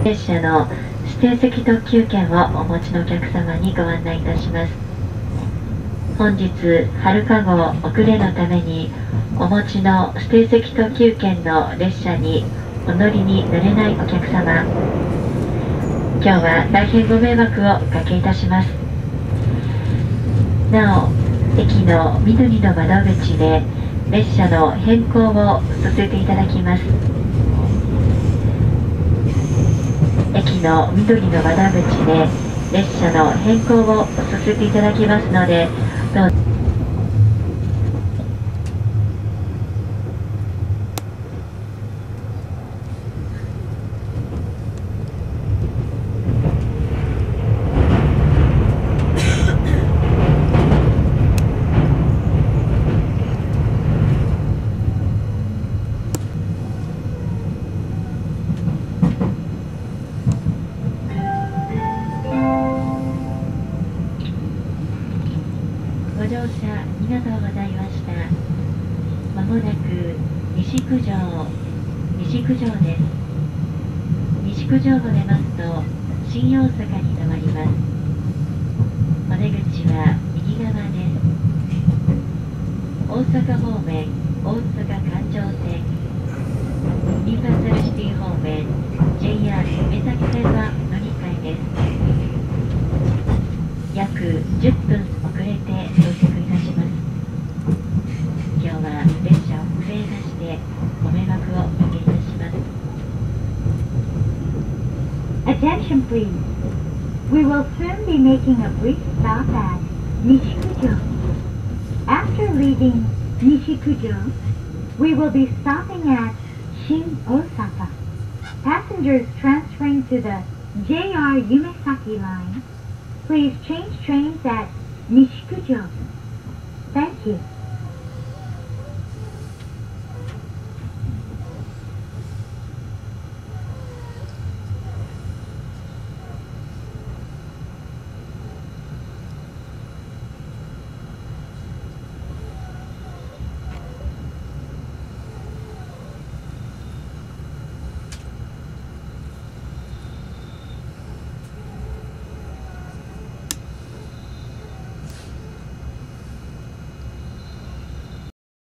列車の指定席特急券をお持ちのお客様にご案内いたします。本日春かご遅れのためにお持ちの指定席特急券の列車にお乗りになれないお客様、今日は大変ご迷惑をおかけいたします。なお、駅の緑の窓口で列車の変更をさせていただきます。駅の緑の窓口で列車の変更をさせていただきますので、どうぞ。ご乗車ありがとうございました。まもなく西九条です。西九条を出ますと新大阪に停まります。お出口は右側です。大阪方面大阪環状線、ユニバーサルシティ方面 JR 目崎線は乗り換えです。約10分遅れて到着いたします。今日は列車遅れましてご迷惑をおかけいたします。 Attention please. We will soon be making a brief stop at Nishikujo. After leaving Nishikujo, we will be stopping at Shin Osaka. Passengers transferring to the JR Yumesaki line, please change trains at Nishikujo. Thank you.